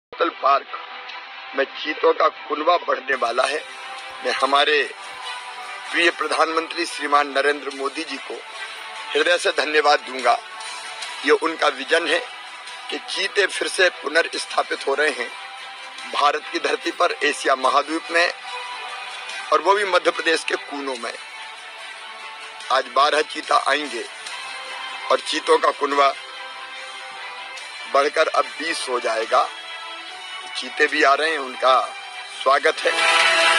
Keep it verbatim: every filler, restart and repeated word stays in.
National park में चीतों का कुनबा बढ़ने वाला है। मैं हमारे प्रिय प्रधानमंत्री श्रीमान नरेंद्र मोदी जी को हृदय से धन्यवाद दूंगा। ये उनका विजन है कि चीते फिर से पुनर्स्थापित हो रहे हैं भारत की धरती पर, एशिया महाद्वीप में, और वो भी मध्य प्रदेश के कोनों में। आज बारह चीता आएंगे और चीतों का कुनबा बढ़कर अब बीस हो जाएगा। चीते भी आ रहे हैं, उनका स्वागत है।